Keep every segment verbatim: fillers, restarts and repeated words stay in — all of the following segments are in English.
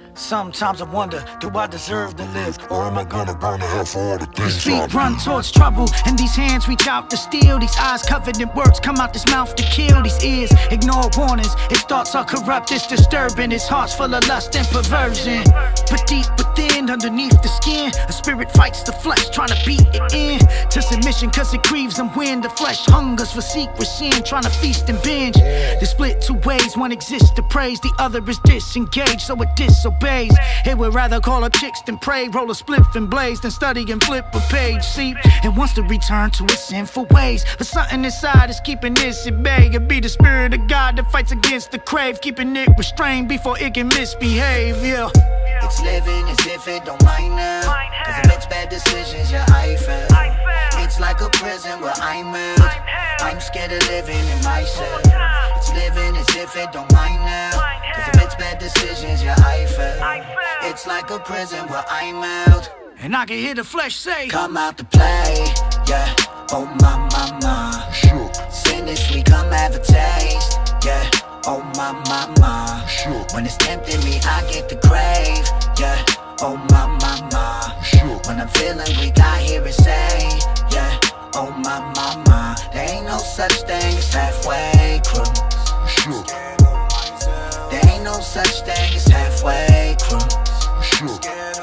Sometimes I wonder, do I deserve to live? Or am I gonna burn to hell for all the things These feet I've run done? towards trouble, and these hands reach out to steal. These eyes covered in words come out this mouth to kill. These ears ignore warnings. His thoughts are corrupt, it's disturbing. His heart's full of lust and perversion. But deep within, underneath the skin, a spirit fights the flesh, trying to beat it in to submission, cause it grieves him when the flesh hungers for secret sin, trying to feast and binge. They split two ways, one exists to praise, the other is disengaged, so it disobeys. It would rather call up chicks than pray, roll a spliff and blaze, than study and flip a page. See, it wants to return to its sinful ways, but something inside is keeping this at bay. It be the spirit of God that fights against the crave, keeping it restrained before it can misbehave, yeah. It's living as if it don't mind now, cause it makes bad decisions, yeah, I fail. It's like a prison where I'm at. I'm scared of living in myself. It's living as if it don't mind now, cause it makes bad decisions, yeah, I fail. It's like a prison where I'm out. And I can hear the flesh say, come out to play, yeah, oh my, my, my. Sure, Sin is sweet, come have a taste, yeah, oh my, my, my. sure, When it's tempting me, I get the crave, yeah, oh my, my, my. sure, When I'm feeling weak, I hear it say, yeah, oh my, my, my. There ain't no such thing as halfway crews. sure, There ain't no such thing as halfway crews. sure,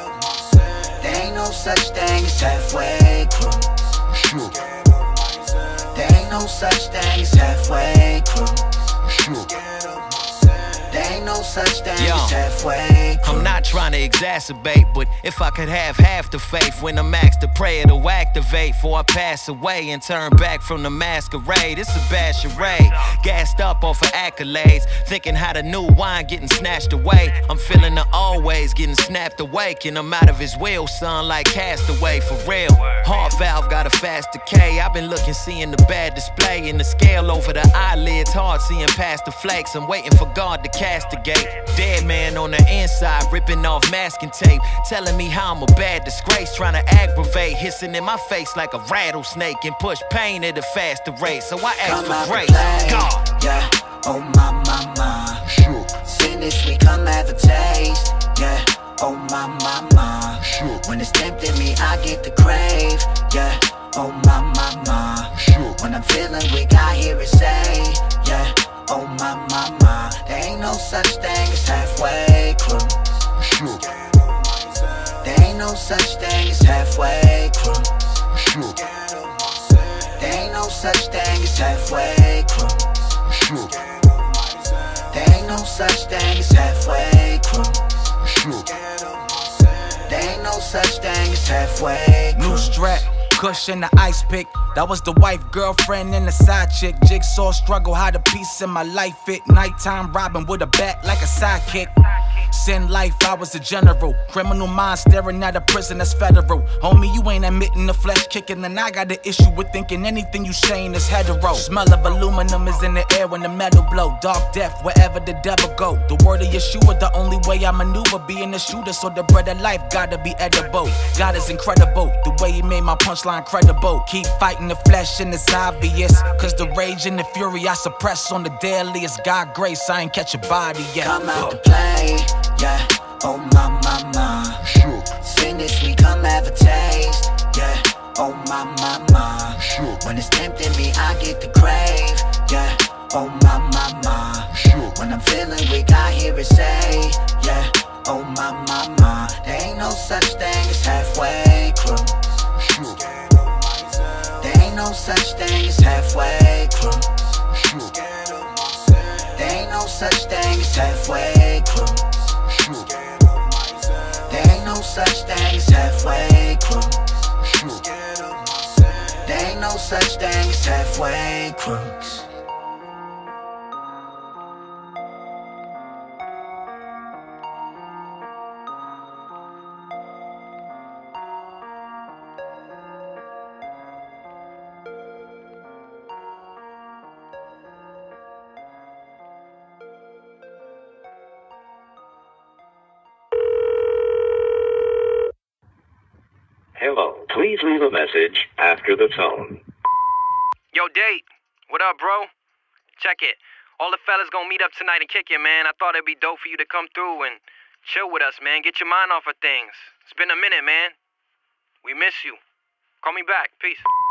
There ain't no such thing as halfway crews. sure, There ain't no such thing as halfway crews. sure. There ain't no such thing Yo, as halfway crews. I'm not trying to exacerbate, but if I could have half the faith when I'm asked to pray, it'll activate before I pass away and turn back from the masquerade. It's a bad charade, gassed up off of accolades, thinking how the new wine getting snatched away. I'm feeling the always getting snapped awake, and I'm out of his will, son, like Castaway, for real. Heart valve got a fast decay. I've been looking, seeing the bad display in the scale over the eyelids, hard seeing past the flakes. I'm waiting for God to castigate. Dead man on the inside, ripping off masking tape, telling me how I'm a bad disgrace, trying to aggravate, hissing in my face like a rattlesnake, and push pain at a faster rate. So I ask Come out for to grace. play, God. yeah, oh my, my, my. Sure, Sin is sweet, come have a taste, yeah, oh my, my, my. sure, When it's tempting me, I get the crave, yeah, oh my, my, my. sure, When I'm feeling weak, I hear it say, yeah, oh my, my, my. There ain't no such thing as halfway crews. sure, There ain't no such thing as halfway crews. sure, There ain't no such thing as halfway crews. sure, There ain't no such thing as halfway crews. sure. There ain't no such thing as halfway New crews. strap, cushion, the ice pick. That was the wife, girlfriend, and the side chick. Jigsaw struggle, how the piece in my life fit. Nighttime robbing with a bat like a sidekick. Sin life, I was a general. Criminal mind staring at a prison that's federal. Homie, you ain't admitting the flesh kicking, and I got an issue with thinking anything you saying is hetero. Smell of aluminum is in the air when the metal blow. Dark death, wherever the devil go. The word of Yeshua, the only way I maneuver. Being a shooter, so the bread of life gotta be edible. God is incredible, the way he made my punchline credible. Keep fighting the flesh and it's obvious, cause the rage and the fury I suppress on the daily is God grace. I ain't catch a body yet. Come out to play, yeah, oh my, my, my. Sure, Sin is sweet, come have a taste, yeah, oh my, my, my. sure, When it's tempting me, I get the crave, yeah, oh my, my, my. sure, When I'm feeling weak, I hear it say, yeah, oh my, my, my. There ain't no such thing as halfway crews. sure, There ain't no such thing as halfway crews. sure, There ain't no such thing as halfway crews. sure, There ain't no such thing as halfway crews. sure. There ain't no such thing as halfway crews. Hello, please leave a message after the tone. Yo, Date. What up, bro? Check it. All the fellas gonna meet up tonight and kick it, man. I thought it'd be dope for you to come through and Chill with us, man. Get your mind off of things. It's been a minute, man. We miss you. Call me back. Peace.